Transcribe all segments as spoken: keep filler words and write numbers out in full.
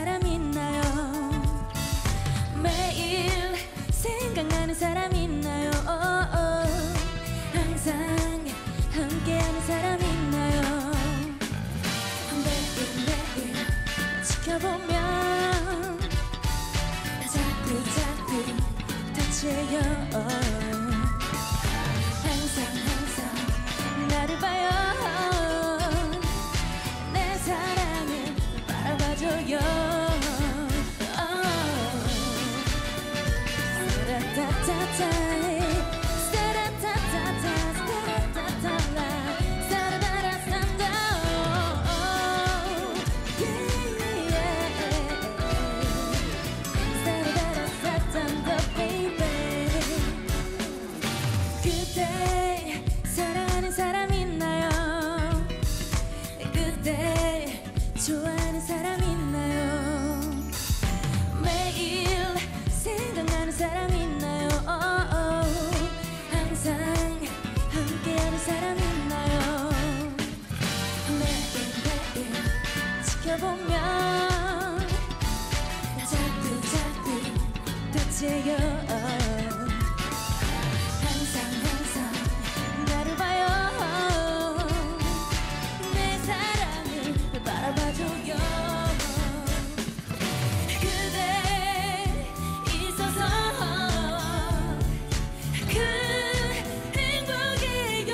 사람 있나요? 매일 생각나는 사람 있나요? 항상 함께하는 사람 있나요? 매일매일 지켜보면 나 자꾸 자꾸 다쳐요. 항상 항상 나를 봐요. 내 사랑을 바라봐줘요. 사라타타타 사라타타타 사라타타라 사라다라산다. 사라다라산다 baby. 그대 사랑하는 사람 있나요? 그대 좋아하는 사람 있나요? 매일 생각나는 사람 있나요? 항상 함께하는 사람 있나요? 매일매일 지켜보면 나 자꾸 자꾸 다쳐요. 항상 항상 나를 봐요. 내 사랑을 바라봐줘요. 그대 있어서 그 행복이에요.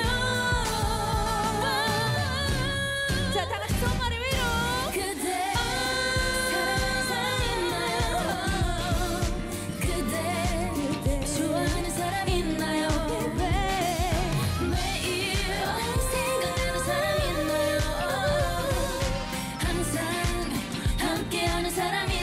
자, 다 같이 손머리 위로. 그대 사랑하는 사람 있나요? 그대 좋아하는 사람 있나요? 매일 생각나는 사람 있나요? 항상 함께하는 사람